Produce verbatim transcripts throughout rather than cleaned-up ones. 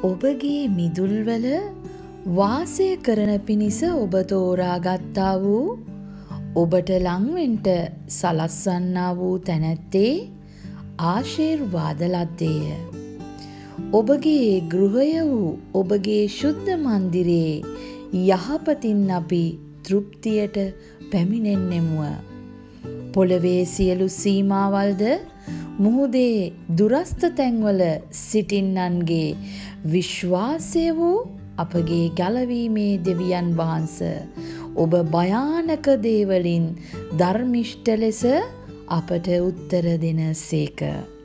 ඔබගේ මිදුල්වල වාසය කරන පිණිස ඔබ තෝරාගත්තා වූ ඔබට ලංවෙන්ට සලස්වන්නා වූ තැනැත්තේ ආශිර්වාද ලද්දේය. ඔබගේ ගෘහය වූ ඔබගේ ශුද්ධ මන්දිරයේ යහපතින් අපි තෘප්තියට පැමිණෙන්නෙමුව. පොළවේ සියලු සීමාවල්ද මුහුදේ දුරස්ත තැන්වල සිටින්නන්ගේ විශ්වාසය වූ අපගේ ගැලවීමේ දෙවියන් වහන්ස ඔබ භයානක දේවලින් ධර්මිෂ්ඨ ලෙස අපට උත්තර දෙන සේක.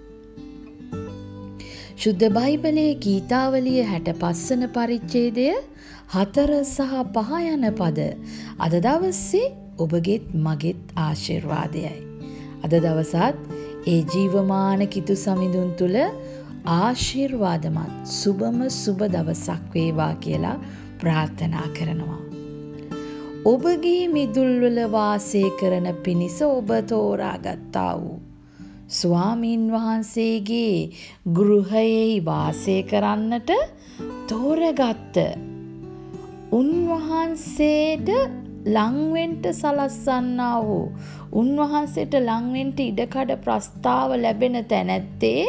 ශුද්ධ බයිබලයේ ගීතාවලිය හැට පස්වන පරිච්ඡේදය හතර සහ පහ යන පද අද දවසේ ඔබගෙත් මගෙත් ආශිර්වාදයයි. අද දවසත් ඒ ජීවමාන කිතු සමිඳුන් තුළ ආශිර්වාදමත් සුබම සුබ දවසක් වේවා කියලා ප්‍රාර්ථනා කරනවා. ඔබගේ මිදුල්වල වාසය කරන පිණිස ඔබ තෝරාගත්තා වූ ස්වාමීන් වහන්සේගේ ගෘහයෙහි වාසය කරන්නට තෝරගත්ත උන්වහන්සේට ලංවෙන්ට සලස්සන්නා වූ උන්වහන්සේට ලංවෙන්ට ඉඩකඩ ප්‍රස්තාව ලැබෙන තැනැත්තේ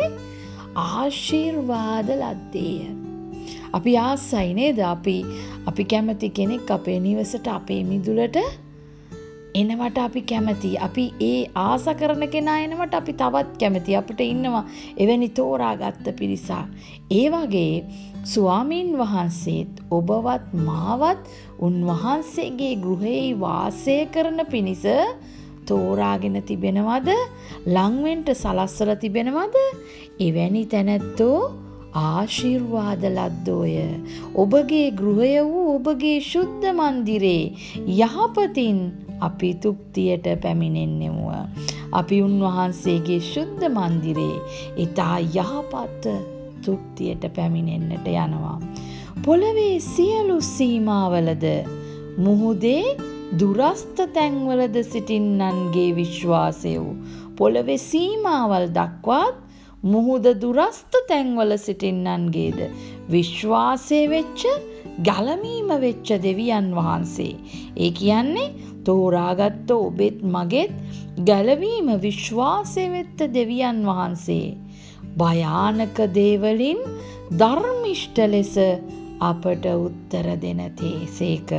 ආශිර්වාද ලද්දේය. අපි ආසයි නේද? අපි අපි කැමති කෙනෙක් අපේ නිවසට අපේ මිදුලට එනවට අපි කැමති. අපි ඒ ආස කරන කෙනා එනවට අපි තවත් කැමති. අපිට ඉන්නවා එවැනි තෝරාගත්ත පිරිසක්. ඒ වගේ ස්වාමීන් වහන්සේත් ඔබවත් මාවත් උන්වහන්සේගේ ගෘහයේ වාසය කරන පිණිස තෝරාගෙන තිබෙනවද? ලංවෙන්ට සලස්සලා තිබෙනවද? එවැනි තැනැත්තෝ ආශිර්වාද ලද්දෝය. ඔබගේ ගෘහය වූ ඔබගේ ශුද්ධ මන්දිරේ යහපතින් අපි තෘප්තියට පැමිණෙන්නෙමුව. අපි උන්වහන්සේගේ ශුද්ධ මන්දිරේ ඊතා යහපත් තෘප්තියට පැමිණෙන්නට යනවා. පොළවේ සියලු සීමාවලද මුහුදේ දුරස්ත තැන්වලද සිටින්නන්ගේ විශ්වාසය වූ පොළවේ සීමාවල් දක්වාත් මුහුද දුරස්ත තැන්වල සිටින්නන්ගේද විශ්වාසය වෙච්ච ගලමීම වෙච්ච දෙවියන් වහන්සේ. ඒ කියන්නේ තෝරාගත්ත ඔබෙත් මගෙත් ගැලවීම විශ්වාසය වෙත්ත දෙවියන් වහන්සේ භයානක දේවලින් ධර්මිෂ්ඨ ලෙස අපට උත්තර දෙන තේසේක.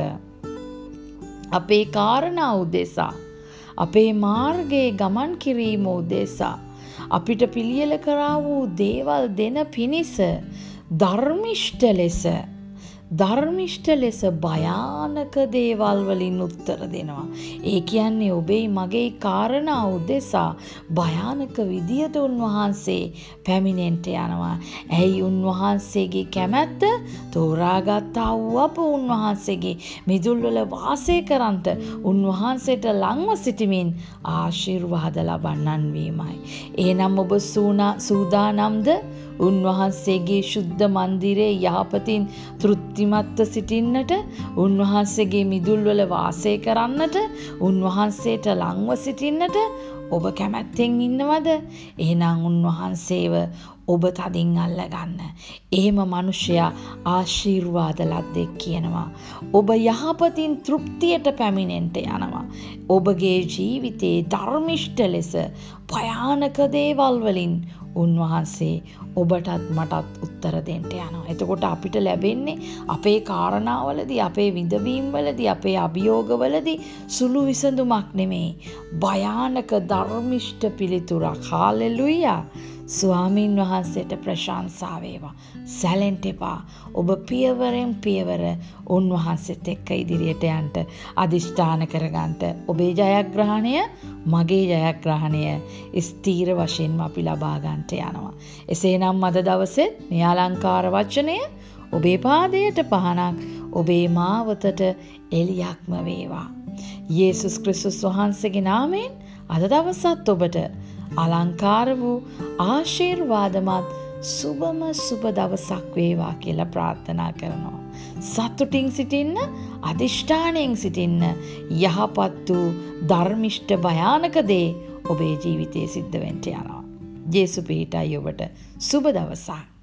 අපේ කාරණා උදෙසා අපේ මාර්ගයේ ගමන් කිරීම උදෙසා අපිට පිළියෙල කරා වූ දේවල් දෙන පිණිස ධර්මිෂ්ඨ ලෙස ධර්මිෂ්ඨ ලෙස භයානක දේවල් වලින් උත්තර දෙනවා. ඒ කියන්නේ ඔබේ මගේ කාරණා උදෙසා භයානක විදියට උන්වහන්සේ පැමිණෙන්ට යනවා. ඇයි උන්වහන්සේගේ කැමැත්ත තෝරාගත්තා වූ අප උන්වහන්සේගේ මිදුල්වල වාසය කරන්ට උන්වහන්සේට ලංව සිටමින් ආශිර්වාද ලබන්නන් වීමයි. එනම් ඔබ සූදානම්ද උන්වහන්සේගේ ශුද්ධ මන්දිරේ යහපතින් තෘප්තිමත්ව සිටින්නට, උන්වහන්සේගේ මිදුල්වල වාසය කරන්නට, උන්වහන්සේට ලංව සිටින්නට ඔබ කැමැත්තෙන් ඉන්නවද? එහෙනම් උන්වහන්සේව ඔබ තදින් අල්ලගන්න. එහෙම මිනිසයා ආශිර්වාද ලද්දෙක් කියනවා. ඔබ යහපතින් තෘප්තියට පැමිණෙන්නට යනවා. ඔබගේ ජීවිතේ ධර්මිෂ්ඨ ලෙස භයානක දේවල් වලින් උන්වහන්සේ ඔබටත් මටත් උත්තර දෙන්න යනවා. එතකොට අපිට ලැබෙන්නේ අපේ කාරණාවලදී, අපේ විඳවීම්වලදී, අපේ අභියෝගවලදී සුළු විසඳුමක් නෙමෙයි. භයානක ධර්මිෂ්ඨ පිළිතුරක්. හාලෙලුයා. ස්වාමීන් වහන්සේට ප්‍රශංසා වේවා. සැලෙන්න එපා. ඔබ පියවරෙන් පියවර උන්වහන්සේත් එක්ක ඉදිරියට යන්න අදිෂ්ඨාන කරගන්න. ඔබේ ජයග්‍රහණය මගේ ජයග්‍රහණය ස්ථීර වශයෙන්ම අපි ලබා ගන්නට යනවා. එසේනම් අද දවසේ මේ අලංකාර වචනය ඔබේ පාදයට පහනක්, ඔබේ මාවතට එළියක්ම වේවා. යේසුස් ක්‍රිස්තුස් වහන්සේගේ නාමයෙන් අද දවසත් ඔබට අලංකාර වූ ආශිර්වාදමත් සුබම සුබ දවසක් වේවා කියලා ප්‍රාර්ථනා කරනවා. සතුටින් සිටින්න, අදිෂ්ඨානයෙන් සිටින්න, යහපත් වූ ධර්මිෂ්ඨ භයානක දේ ඔබේ ජීවිතයේ සිද්ධ වෙන්න යනවා. ජේසු පිහිටයි ඔබට සුබ දවසක්.